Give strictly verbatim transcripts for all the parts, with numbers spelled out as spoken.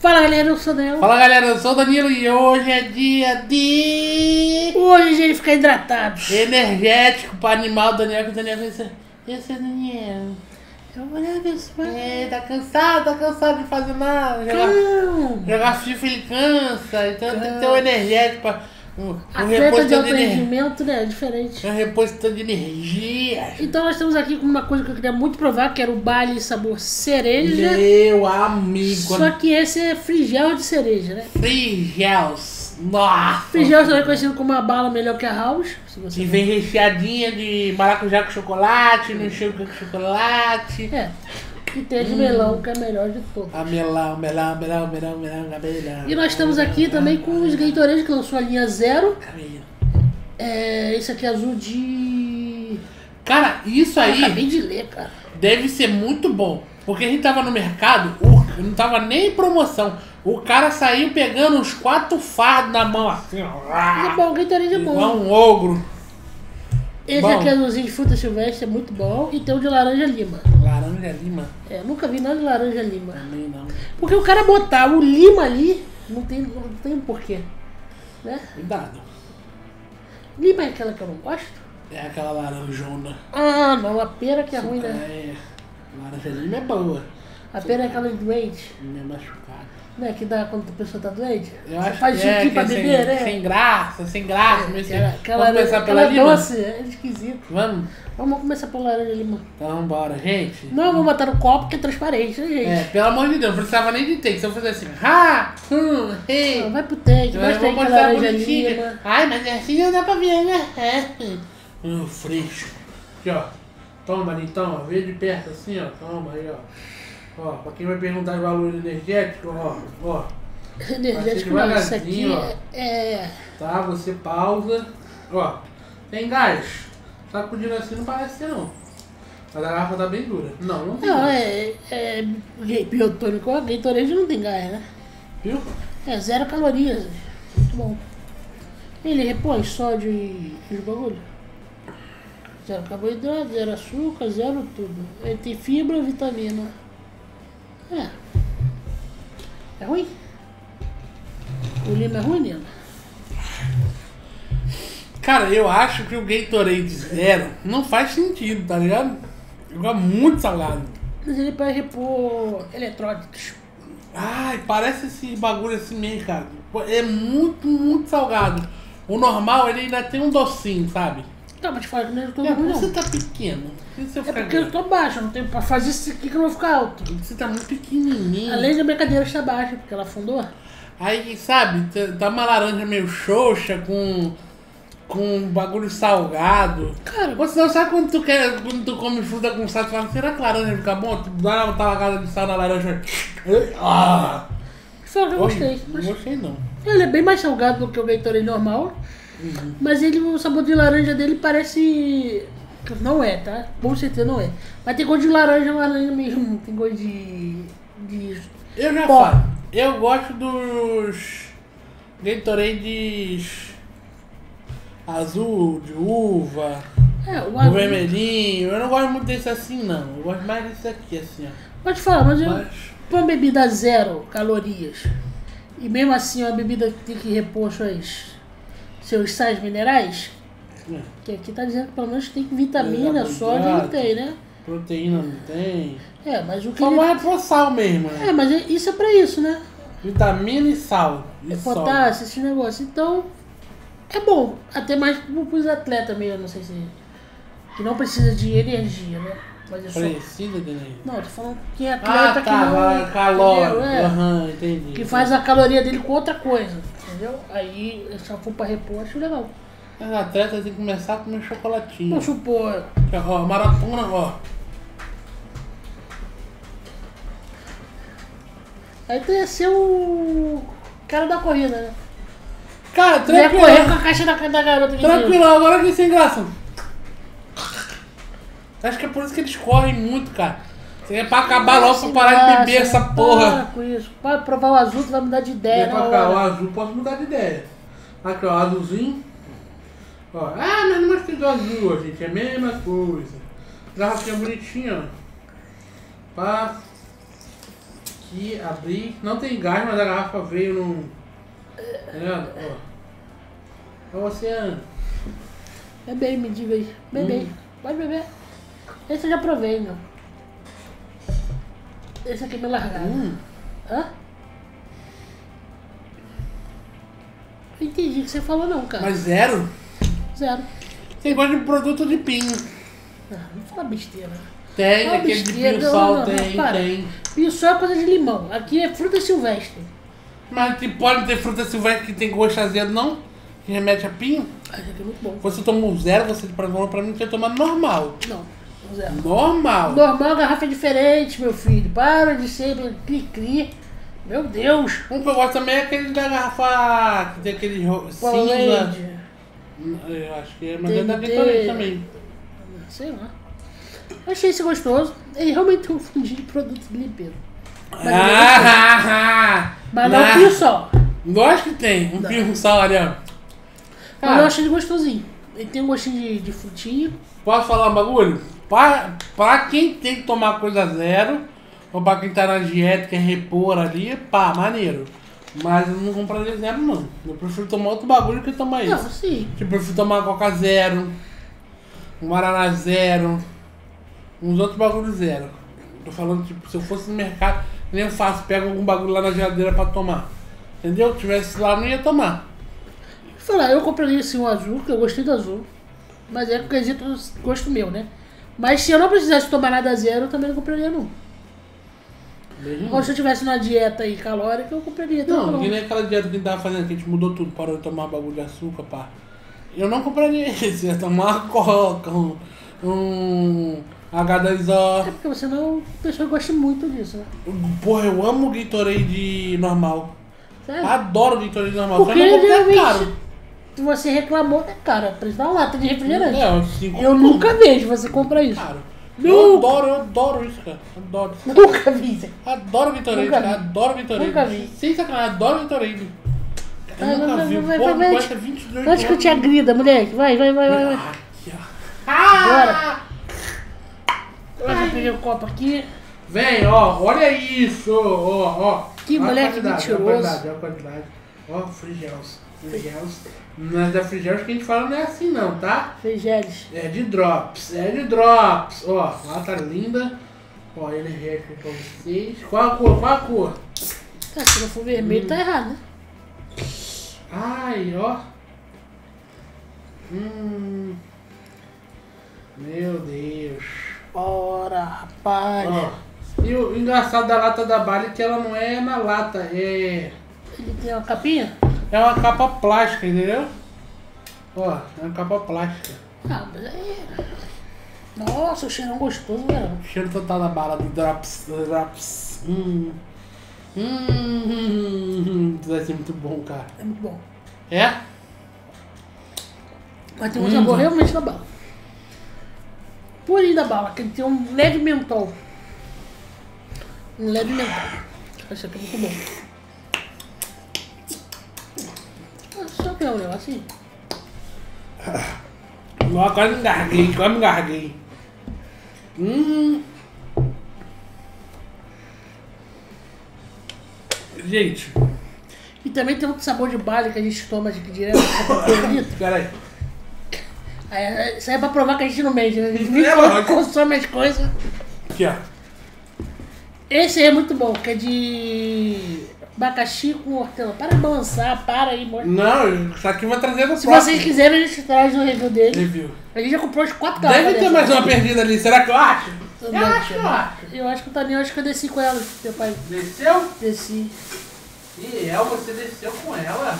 Fala galera, eu sou o Daniel. Fala galera, eu sou o Danilo e hoje é dia de... Hoje a gente fica hidratado. energético para animar o Daniel, que o Daniel vai ser... Esse é o Daniel. Eu vou olhar isso, É, tá cansado, tá cansado de fazer nada. Jogar, jogar FIFA ele cansa, então tem que ter um energético para... Um, um Atleta de alto de ener- rendimento, né? É diferente. um repositor de energia. Então nós estamos aqui com uma coisa que eu queria muito provar, que era o Bali sabor cereja. Meu amigo. Só que esse é frigel de cereja, né? Frigels. Nossa. Frigel também é conhecido como uma bala melhor que a House. Se você Que vem recheadinha de maracujá com chocolate, no enxerga com chocolate. É. E tem a de melão, que é a melhor de todas. A melão, melão, melão, melão, melão, melão. E nós estamos aqui também com os Gatorade, que lançou a linha zero. Cabelo. É, esse aqui é azul de... Cara, isso Eu aí acabei de ler, cara. deve ser muito bom. Porque a gente tava no mercado, o- não tava nem em promoção. O cara saiu pegando uns quatro fardos na mão assim, ó. É bom, o Gatorade é Igual bom. um ogro. Esse Bom. aqui é azulzinho de fruta silvestre, é muito bom. E tem o de laranja lima. Laranja lima. É, nunca vi nada de laranja lima. Também não. Porque o cara botar o lima ali, não tem, não tem um porquê. Né? Cuidado. Lima é aquela que eu não gosto? É aquela laranjona. Ah, não, a pera que é ruim, né? É. Laranja lima é boa. A pera é aquela doente, Lima é machucado. né? Que dá quando a pessoa tá doente. Eu Você acho faz que é, suquinho que pra é sem, beber, né? sem graça, sem graça. mas Aquela, assim, aquela, vamos começar pela aquela lima? doce, é esquisito. Vamos? Vamos começar pela laranja lima. Então bora, gente. Não, vou botar no copo que é transparente, né, gente? É, pelo amor de Deus, não precisava nem de take. Se eu fizer assim, ha, hum, Não, hey. vai pro take, Eu mostra aí vou que é mostrar laranja bonitinha. lima. Ai, mas assim não dá pra ver, né? É. Hum, fresco. Aqui, ó. Toma, então, ó. Vê de perto assim, ó. Toma aí, ó. Ó, pra quem vai perguntar de valor energético, ó. Ó. Energético Vai não, ser isso aqui devagarzinho, é, é... Tá, você pausa. Ó. Tem gás. Sacudindo assim não parece ser não. Mas a garrafa tá bem dura. Não, não tem Não, gás. é, é biotônico, ó, Gatorade não tem gás, né? Viu? É zero calorias, muito bom. Ele repõe sódio e os bagulho. Zero carboidrato, zero açúcar, zero tudo. Ele tem fibra e vitamina. É. É ruim? O lima é ruim, Nino? Cara, eu acho que o Gatorade Zero não faz sentido, tá ligado? Ele é muito salgado. Mas ele pode repor eletrólitos. Ai, parece esse bagulho assim mesmo, cara. É muito, muito salgado. O normal, ele ainda tem um docinho, sabe? Tá, mas fala que não é todo É, ruim, você não. tá pequeno. E se eu É ficar porque eu grande? tô baixo, eu não tenho pra fazer isso aqui que eu não vou ficar alto. Você tá muito pequenininho. Além da minha cadeira estar baixa, porque ela afundou. Aí, sabe, tá- tá uma laranja meio xoxa com... Com um bagulho salgado. Cara, Você não sabe quando tu quer, quando tu come fruta com sal, tu fala, será que a laranja fica bom? Tu dá uma talagada de sal na laranja. Ah! só que eu gostei. Não Mas gostei não. ele é bem mais salgado do que o Gatorade normal. Uhum. Mas ele, o sabor de laranja dele parece... Não é, tá? Com certeza não é. Mas tem gosto de laranja, laranja mesmo. Tem gosto de... de... Eu já Pó. falo. Eu gosto dos Gatorades azul, de uva, É, o o azul... vermelhinho. Eu não gosto muito desse assim não. Eu gosto mais desse aqui assim, ó. Pode falar, mas, eu... Mas pra uma bebida zero calorias, e mesmo assim uma bebida que tem que repor suas, seus sais minerais, é, que aqui tá dizendo que pelo menos tem vitamina, Carboidrato. sódio não tem, né? proteína não tem. É, mas o que Só ele... vai pro sal mesmo, né? É, mas é- isso é pra isso, né? Vitamina e sal. E É sal. potássio, esse negócio. Então, é bom. Até mais pros atletas mesmo, não sei se... Que não precisa de energia, né? Mas é só... Precisa de energia. Não, eu tô falando que é atleta Ah, que tá, não... vai, calórico. entendeu? É. Aham, entendi. Que faz a caloria dele com outra coisa, entendeu? Aí, se eu for pra repor, acho legal. Os atletas têm que começar a comer chocolatinho. Vamos supor... Ó, maratona, ó. Aí tu ia ser o cara da corrida, né? Cara, Tu ia correr com tranquilo. a caixa da, da garota. aqui Tranquilo, agora que sem graça. Acho que é por isso que eles correm muito, cara. Você é pra acabar logo, pra parar de beber essa Para porra. com isso. Para provar o azul, tu vai mudar de ideia, Vem na pra cá, o hora. azul, posso mudar de ideia. Aqui, ó, azulzinho. Ó, ah, mas não gostei do azul, gente, é a mesma coisa. Garrafinha bonitinha, ó. Pá. aqui, abri. Não tem gás, mas a garrafa veio num... Tá vendo? Ó. Pra você, Ana. Bebe aí, me diga aí. Bebe aí. Hum. Pode beber. Esse eu já provei, meu. Esse aqui é meu largado. Hum. Hã? Não entendi o que você falou não, cara. Mas zero? Zero. Você gosta de produto de pinho. Ah, não fala besteira. Tem, Fala aquele de besteira, pinho sol, não, não, tem, para. tem. Pinho só é coisa de limão. Aqui é fruta silvestre. Mas que pode ter fruta silvestre que tem gosto azedo, não? Que remete a pinho? Ah, isso aqui é muito bom. Você tomou zero, você pra, pra mim tinha tomado normal. Não, zero. Normal. Normal, garrafa é diferente, meu filho. Para de ser cri-cri. Meu Deus. Um que eu gosto também é aquele da garrafa que tem aquele ro- cinza. Powerade. Eu acho que é, mas Tem é que da ter- Gatorade também. Sei lá. Achei esse gostoso. Ele realmente tem um fundinho de produto de limpeza. Mas, Ah, mas não ah, pinho só. Lógico que tem. Um Não. pinho sal ali, ó. Mas eu achei ele gostosinho. Ele tem um gostinho de, de frutinha. Posso falar um bagulho? Pra, pra quem tem que tomar coisa zero, ou pra quem tá na dieta, quer repor ali, pá, maneiro. Mas eu não compraria zero, não. Eu prefiro tomar outro bagulho que tomar Não, isso. sim. Tipo, eu prefiro tomar Coca zero, um Guaraná zero, uns outros bagulhos zero. Tô falando, tipo, se eu fosse no mercado, nem eu faço, pego algum bagulho lá na geladeira pra tomar. Entendeu? Se tivesse lá, eu não ia tomar. Falar, eu compraria assim um azul, porque eu gostei do azul. Mas é porque quesito gosto meu, né? Mas se eu não precisasse tomar nada zero, eu também não compraria não. Mesmo? Ou se eu tivesse numa dieta aí calórica, eu compraria também. Não, que nem aquela dieta que a gente tava fazendo, que a gente mudou tudo, parou de tomar bagulho de açúcar, pá. Eu não compraria esse, ia tomar uma coca, um, um H dois O. É porque você não é uma pessoa que gosta muito disso, né? Porra, eu amo o Gatorade normal. Sério? Adoro o Gatorade normal, Porque só não comprei geralmente caro. você reclamou, é caro. Preço da lata de refrigerante. É, cinco Eu conto. nunca vejo você comprar isso. Caro. Nunca. Eu adoro, eu adoro isso, cara. Adoro. Nunca vi isso. Adoro Gatorade, Nunca vi. cara. Adoro Gatorade. Nunca vi. Sem sacanagem, adoro Gatorade. Eu Vai, nunca vai, vi. vai, Pô, vai, vai, custa vai. vinte e dois Antes que eu te agrida, moleque. Vai, vai, vai, vai. vai. Aqui, ó. Ah! Agora eu peguei o copo aqui. Vem, ó, olha isso, ó, ó. Que Olha a moleque quantidade, mentiroso. Olha a quantidade, olha a quantidade. Ó, Frigels. Frigels. Mas da Frigels que a gente fala não é assim não, tá? Feijéis. É de drops, é de drops. Ó, lá tá linda. Ó, energético pra vocês. Qual a cor? Qual a cor? Ah, se não for vermelho, tá errado, né? Ai, ó. Hum. Meu Deus. Bora, rapaz. Ó. E o engraçado da lata da Bali é que ela não é na lata, é. Ele tem uma capinha? É uma capa plástica, entendeu? Ó, é uma capa plástica. Ah, mas aí... Nossa, o cheirão gostoso, velho. Cheiro total da bala do Drops. Do Drops. Hum. Hum. Isso vai ser muito bom, cara. É muito bom. É? Mas tem um Hum. sabor realmente da bala. Purinho da bala, que ele tem um leve mentol. Um leve mentol. Esse aqui é muito bom. Ah, só que é um negocinho. Ó, quase engarguei, quase engarguei. Hum. Gente, E também tem outro sabor de bala que a gente toma aqui direto. Favorito. peraí. Aí, isso aí é pra provar que a gente não mente, né? A gente É, lógico. consome as coisas. Aqui, ó. Esse aí é muito bom, que é de abacaxi com hortelã. Para de balançar, para aí, mano. Não, isso aqui vai trazer no Se próximo vocês quiserem, a gente traz um review dele. review. A gente já comprou os quatro garrafas. Deve ter dessa. mais uma perdida ali, será que eu acho? Eu Eu acho, eu acho. Eu acho que o Taninho, acho que eu desci com ela, meu pai. Desceu? Desci. E El, você desceu com ela?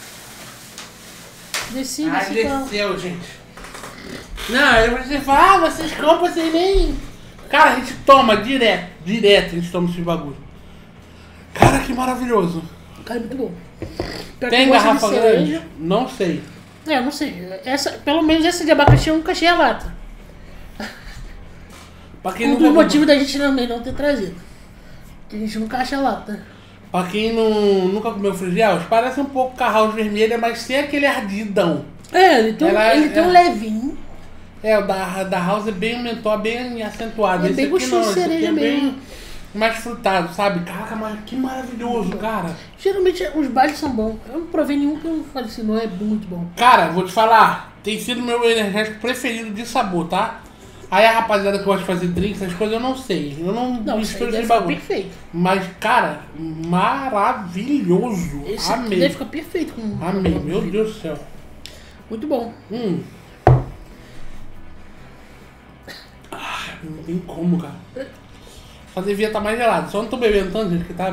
Desci, Ah, desci com ela. desceu, gente. Não, aí você fala, ah, vocês compram sem nem... Cara, a gente toma direto, direto, a gente toma esse bagulho. Cara, que maravilhoso. Cara, é muito bom. Pior que Tem eu gosto de garrafa cereja. grande? Não sei. É, eu não sei. Essa, pelo menos essa de abacaxi eu nunca achei a lata. Pra quem, Um nunca, dos motivos da gente também não ter trazido. Que a gente nunca acha a lata. pra quem não, nunca comeu frigels, parece um pouco carral vermelha, mas sem aquele ardidão. É, ele tem, um, Ela- ele tem um é. levinho. É, o da, da House é bem mentor, bem acentuado. É Esse bem aqui gostinho não, de esse aqui cereja é bem... mesmo. mais frutado, sabe? Caraca, mas que maravilhoso, cara. Geralmente os bailes são bons. Eu não provei nenhum que eu falei assim, não é muito bom. Cara, vou te falar, tem sido meu energético preferido de sabor, tá? Aí a rapaziada que gosta de fazer drinks, essas coisas eu não sei. Eu não Não, isso aí misturo deve esse ficar bagulho. perfeito. Mas, cara, maravilhoso. Esse aqui Amei. deve ficar perfeito com Amei, com- meu Deus do céu. Muito bom. Hum. Ah, não tem como, cara. Só devia estar mais gelado. Só não tô bebendo tanto, gente, que tá...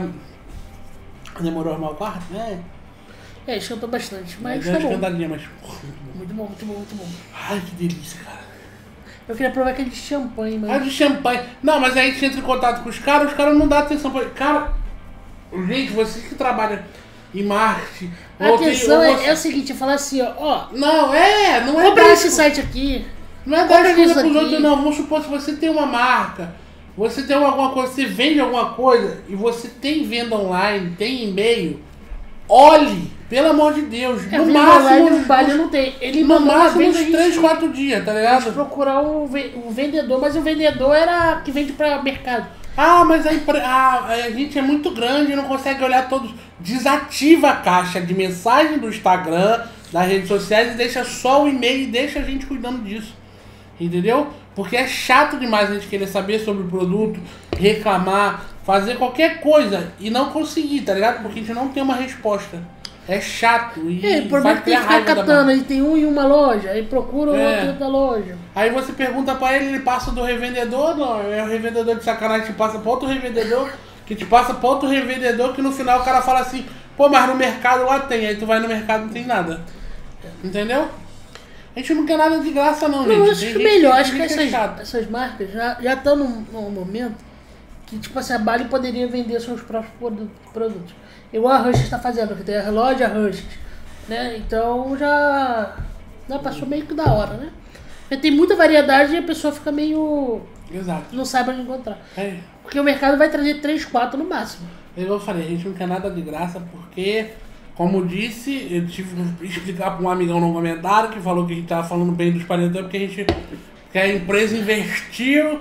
Demorou a arrumar o quarto, né? É, esquentou bastante, mas Mas tá é bom. esquentadinha, mas... Muito bom, muito bom, muito bom. Ai, que delícia, cara. Eu queria provar aquele de champanhe, Ah, mas... de champanhe. Não, mas aí a gente entra em contato com os caras, os caras não dão atenção pra... Cara, gente, vocês que trabalham em marketing... A ou tem- atenção ou é, você- é o seguinte, é falar assim, ó, ó, Não, é, não é... compra dar esse excu- site aqui. Não é compra dar excusa isso pros aqui. outros, não. Vamos supor, se você tem uma marca, você tem alguma coisa, você vende alguma coisa e você tem venda online, tem e-mail, olhe, pelo amor de Deus, É, no venda máximo, online no uns- baile não tem. Ele no mandou uma máximo vez uns a gente- três, quatro dias, tá a gente ligado? procurar o, ve- o vendedor, mas o vendedor era que vende pra mercado. Ah, mas a, empre- a, a gente é muito grande e não consegue olhar todos. Desativa a caixa de mensagem do Instagram, das redes sociais e deixa só o e-mail e deixa a gente cuidando disso. Entendeu? Porque é chato demais a gente querer saber sobre o produto, reclamar, fazer qualquer coisa e não conseguir, tá ligado? Porque a gente não tem uma resposta. É chato e É, o problema é que tem criar que ficar raiva da catando, marca. aí tem um em uma loja, aí procura o É. outro em outra loja. Aí você pergunta pra ele, ele passa do revendedor, não, é o revendedor de sacanagem que passa pra outro revendedor, que te passa pra outro revendedor, que no final o cara fala assim, pô, mas no mercado lá tem, aí tu vai no mercado e não tem nada. Entendeu? A gente não quer nada de graça não, Não, gente. eu Tem acho que gente melhor, tem acho que gente essas, chata. essas marcas já estão num, num momento que, tipo assim, a Bali poderia vender seus próprios produ- produtos. Igual a Rush está fazendo, que tem a loja Rush, né? Então já, já passou meio que da hora, né? Porque tem muita variedade e a pessoa fica meio... Exato. não sabe onde encontrar. É, Porque o mercado vai trazer três, quatro no máximo. eu falei, a gente não quer nada de graça porque, como disse, eu tive que explicar para um amigão no comentário que falou que a gente tava falando bem dos panetones porque a gente, que a empresa investiu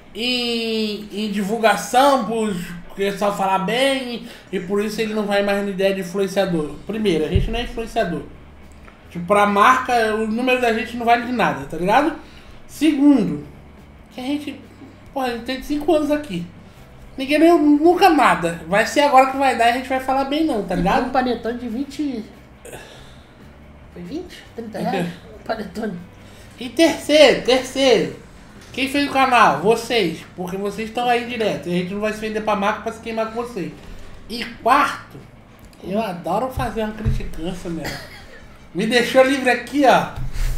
em, em divulgação, por o pessoal falar bem, e por isso ele não vai mais na ideia de influenciador. Primeiro, a gente não é influenciador. Tipo, pra marca, o número da gente não vale de nada, tá ligado? Segundo, que a gente, pô, a gente tem cinco anos aqui. Ninguém ganhou nunca nada. Vai ser agora que vai dar e a gente vai falar bem não, tá Um ligado? panetone de vinte... Foi vinte? trinta reais? Um panetone. E terceiro, terceiro. Quem fez o canal? Vocês. Porque vocês estão aí direto. E a gente não vai se vender pra marca pra se queimar com vocês. E quarto, eu adoro fazer uma criticância, meu. Me deixou livre aqui, ó.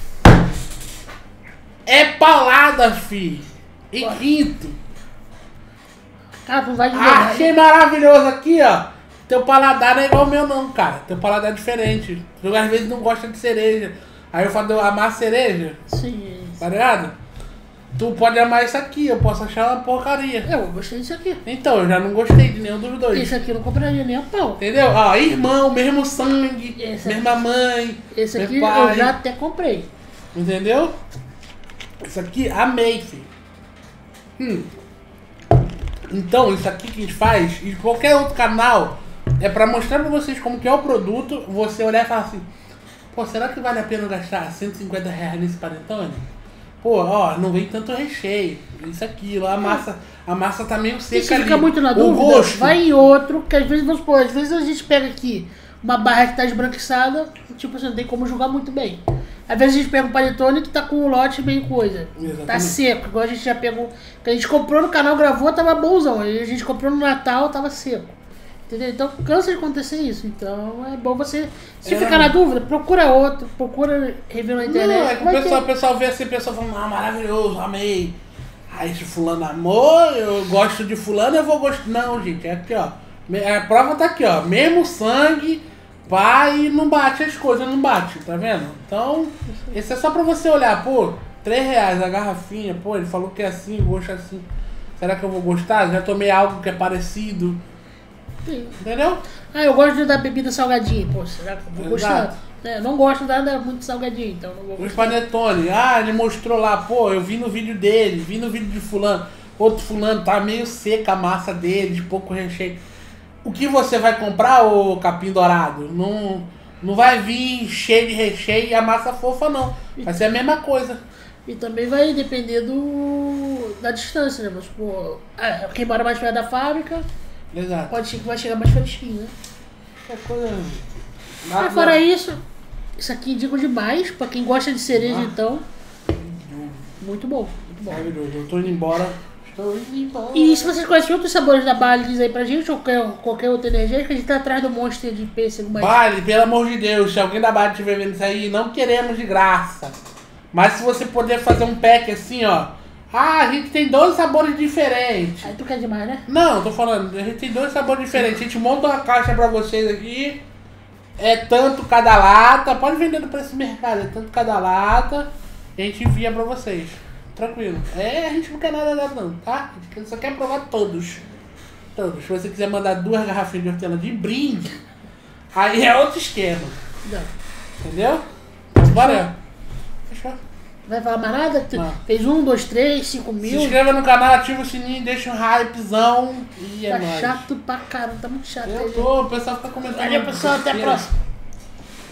É paulada, fi. E Bora. quinto. Cara, tu vai de Ah, verdade. achei maravilhoso aqui, ó. Teu paladar não é igual ao meu não, cara. Teu paladar é diferente. Tu às vezes não gosta de cereja. Aí eu falo, eu amar cereja, Sim. tá ligado? Tu pode amar isso aqui, eu posso achar uma porcaria. Eu gostei disso aqui. Então, eu já não gostei de nenhum dos dois. Esse aqui eu não compraria nem a pau. Entendeu? Ó, irmão, mesmo sangue, Esse mesma mãe, Esse aqui meu pai. eu já até comprei. Entendeu? Isso aqui, amei, filho. Hum. Então, isso aqui que a gente faz, e qualquer outro canal, é pra mostrar pra vocês como que é o produto, você olhar e falar assim, pô, será que vale a pena gastar cento e cinquenta reais nesse panetone? Pô, ó, não vem tanto recheio, isso, aquilo, a massa, a massa tá meio E seca se ali. fica muito na o dúvida, gosto, vai em outro, que às vezes, vamos supor, às vezes a gente pega aqui uma barra que tá esbranquiçada, tipo assim, não tem como julgar muito bem. Às vezes a gente pega um panetone que tá com o lote meio coisa. Exatamente. Tá seco, igual a gente já pegou. Que a gente comprou no canal, gravou, tava bonzão. Aí a gente comprou no Natal, tava seco. Entendeu? Então cansa de acontecer isso. Então é bom você. Se É. ficar na dúvida, procura outro, procura review na internet. Não, é que o vai pessoal, o ter. pessoal vê assim, o pessoal falando, ah, maravilhoso, amei. Aí se fulano amou, eu gosto de fulano, eu vou gostar. Não, gente, é aqui, ó. Me- A prova tá aqui, ó. Mesmo sangue, pai, e não bate as coisas, não bate, tá vendo? Então, esse é só pra você olhar, pô, três reais a garrafinha, pô, ele falou que é assim, gosto assim. Será que eu vou gostar? Já tomei algo que é parecido, Sim. entendeu? Ah, eu gosto da bebida salgadinha. Pô, será que eu vou Exato. gostar? É, eu não gosto da da muito salgadinho, então não vou Os gostar. panetone, ah, ele mostrou lá, pô, eu vi no vídeo dele, vi no vídeo de fulano. outro fulano tá meio seca a massa dele, de pouco recheio. O que você vai comprar, ô capim dourado? Não, não vai vir cheio de recheio e a massa fofa, não. Vai ser a mesma coisa. E também vai depender do da distância, né? Mas, pô, é, quem mora mais perto da fábrica, Exato. pode ser que vai chegar mais fresquinho, né? É coisa... Mas fora isso, isso aqui indico demais, pra quem gosta de cereja, Ah. então. Muito bom, muito bom. Maravilhoso. Eu tô indo embora. Estou indo embora. E se vocês conhecem outros sabores da Bali, diz aí pra gente, ou qualquer, qualquer outro energético, a gente tá atrás do Monster de pêssego, mas... Bali, pelo amor de Deus, se alguém da Bali estiver vendo isso aí, não queremos de graça. Mas se você puder fazer um pack assim, ó. Ah, a gente tem dois sabores diferentes. Aí tu quer demais, né? Não, tô falando, a gente tem dois sabores diferentes. A gente monta uma caixa pra vocês aqui. É tanto cada lata. Pode vender no preço do mercado, é tanto cada lata. E a gente envia pra vocês. Tranquilo. É, a gente não quer nada dado não, tá? A gente só quer provar todos. Todos. Se você quiser mandar duas garrafinhas de hortelã de brinde, aí é outro esquema. Não. Entendeu? Então, bora. Fechou. Vai falar mais nada? Tu Não. fez um, dois, três, cinco Se mil. inscreva no canal, ativa o sininho, deixa um hypezão e é Tá nóis. chato pra caramba, tá muito chato. Eu aí, tô, o pessoal fica comentando. Valeu, pessoal, até a próxima.